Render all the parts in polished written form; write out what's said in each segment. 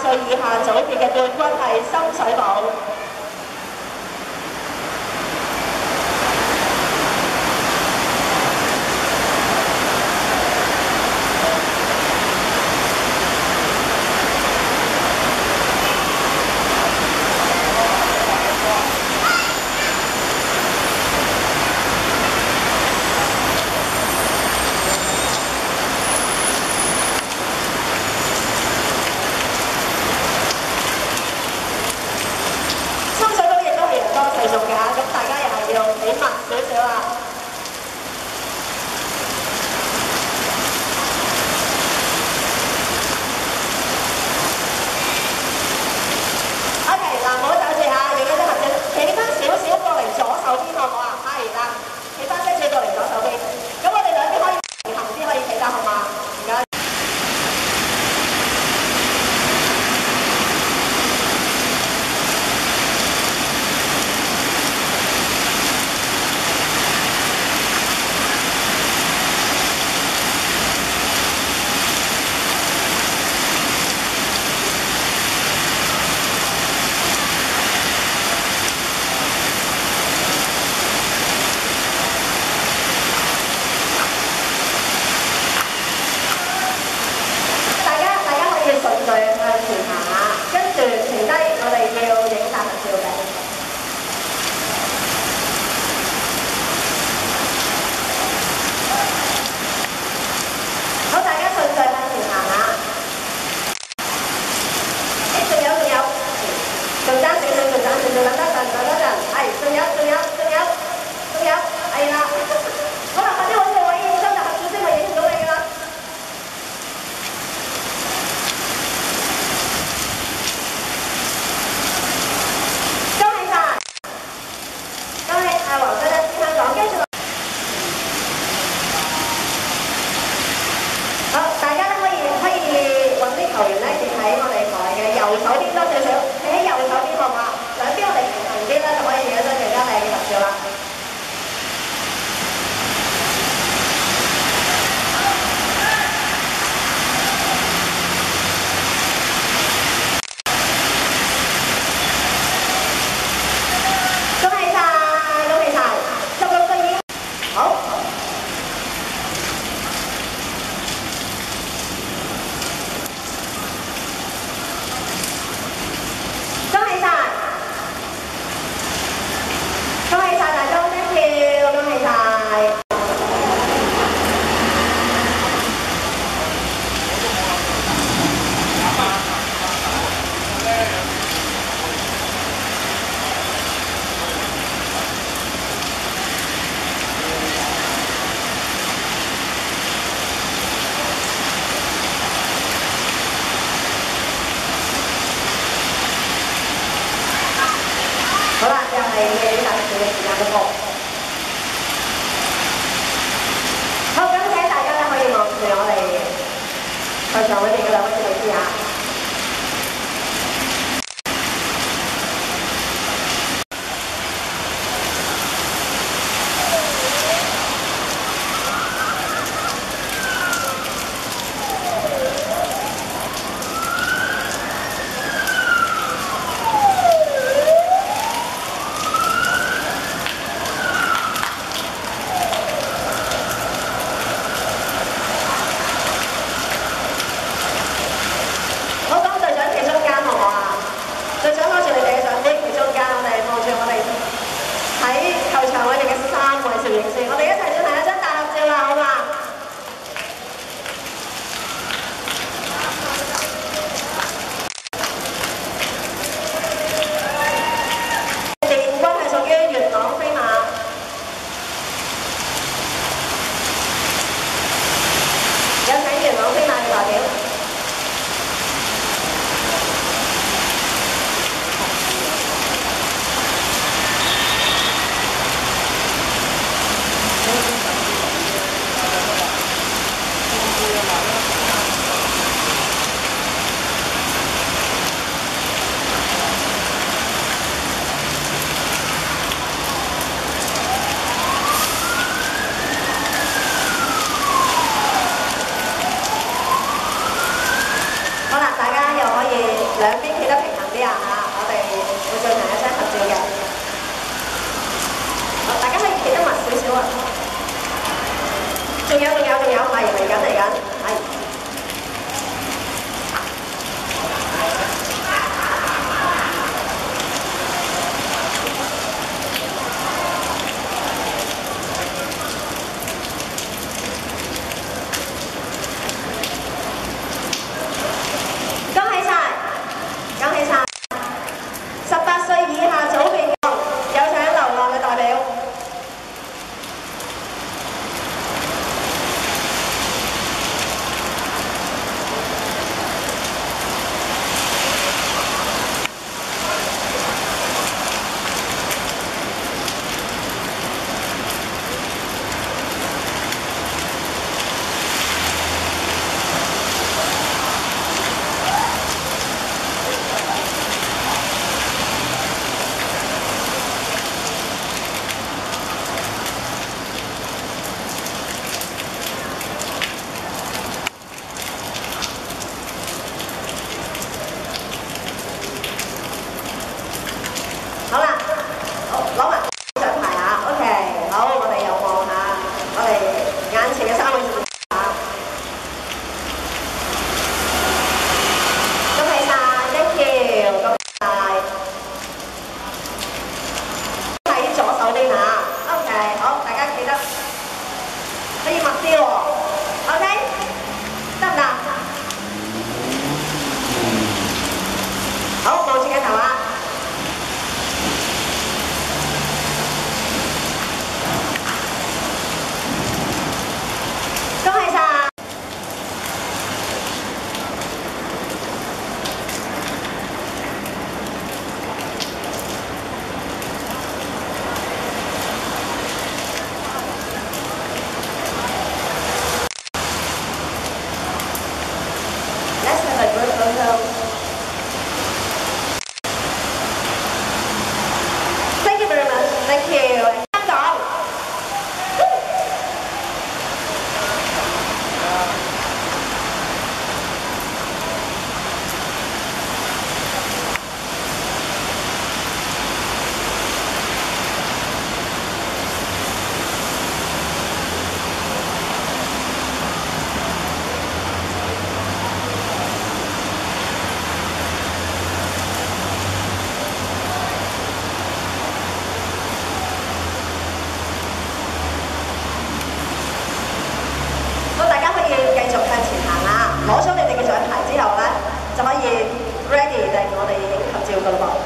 歲以下組別嘅冠軍係深水埗。 兩邊企得平衡啲啊嚇！我哋會進行一張合照嘅。好，大家可以企得密少少啊！仲有，係嚟緊，係。18歲以下組別有請流浪嘅代表。好啦，好攞埋獎牌啊 ，OK， 好，我哋又望下我哋眼前嘅3位選手，恭喜晒 ，thank you， 恭喜晒，喺左手邊嚇 ，OK， 好，大家記得可以密啲喎 ，OK， 得唔得？好，望住鏡頭啊！恭喜晒！Let's have a group photo. Thank you very much. Thank you. 香港。攞咗你哋嘅獎牌之後咧，就可以 ready 定我哋影合照噶咯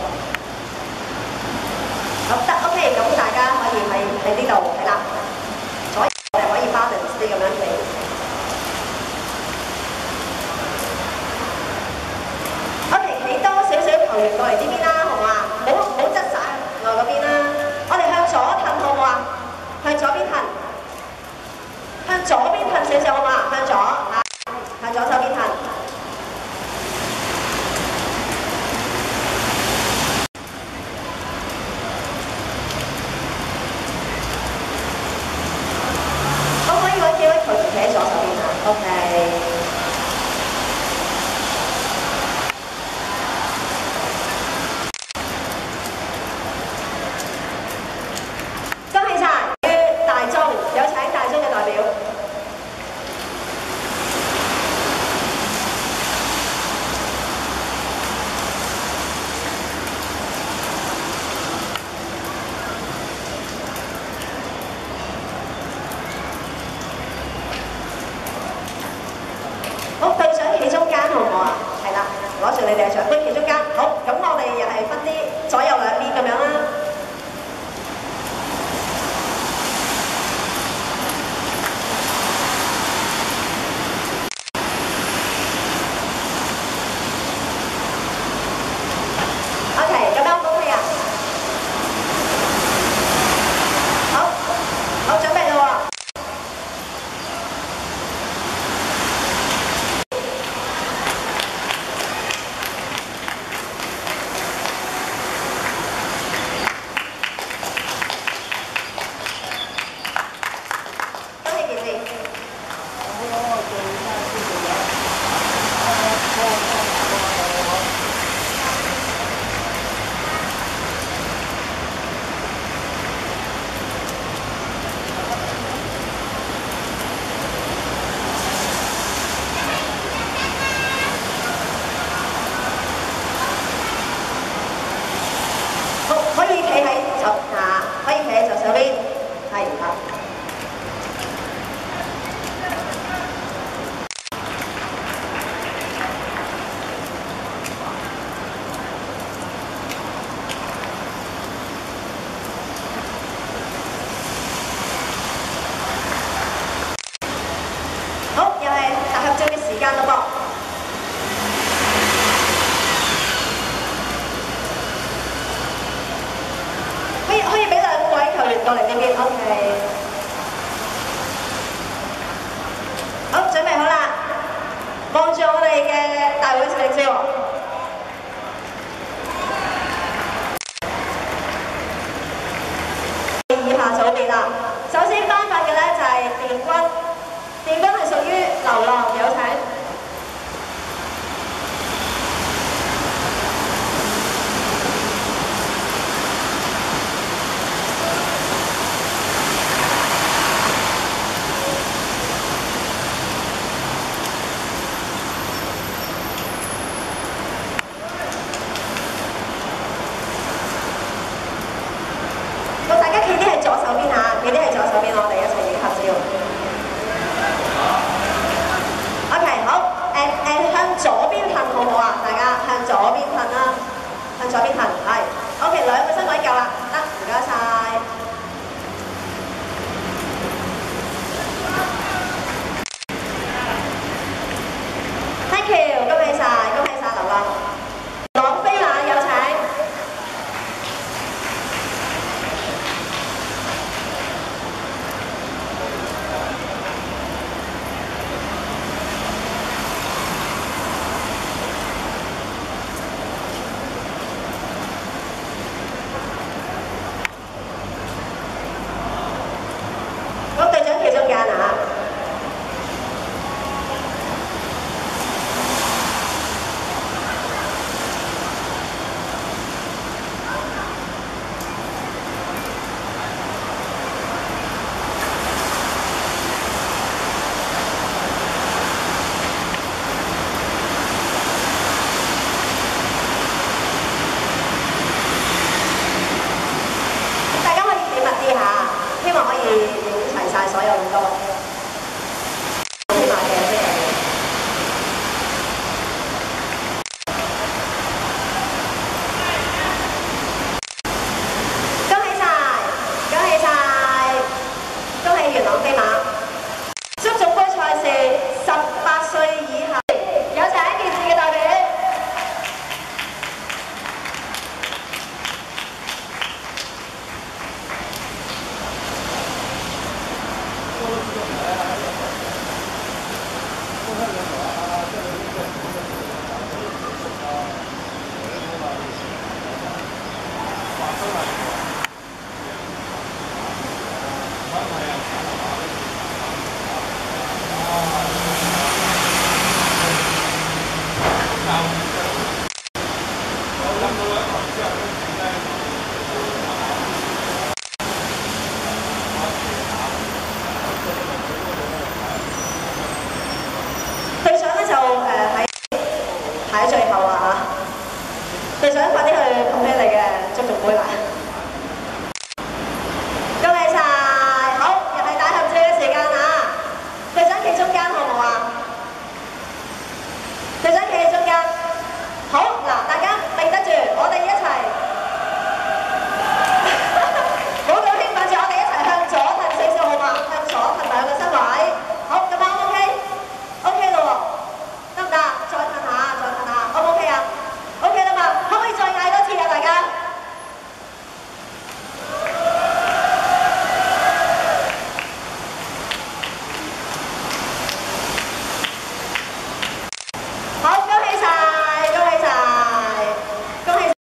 噃。好得 OK， 咁大家可以喺呢度係啦，左右我哋可以 balance 啲咁樣企。OK， 企多少少球員過嚟呢邊啦，好嘛？唔好側晒我嗰邊啦。我哋向左褪好唔好啊？向左邊褪，向左邊褪少少好嘛？向左啊！向左手邊褪。可唔可以揾幾位球員企喺左手邊啊 ？OK。恭喜晒！大中，有請大中嘅代表。好，對上企中間好唔好啊？係啦，攞住你哋嘅獎杯企中間。好，咁我哋又係分啲左右兩邊咁樣啦。OK， 咁樣 OK 啊？好，好，準備啦喎。 左可以企喺左手邊，係好。好，又係大合照嘅時間咯噃。可以俾兩位球員過嚟呢邊 ，OK。好，準備好啦，望住我哋嘅大會攝影師喎。以下組別啦，首先頒發嘅咧就係電軍，電軍係屬於流浪，有請。大家企啲喺左手邊嚇，企啲喺左手邊，我哋一齊影合照。OK， 好，向左邊褪好唔好啊？大家向左邊褪啦，向左邊褪，係。OK， 兩個身位夠啦，得，唔該晒。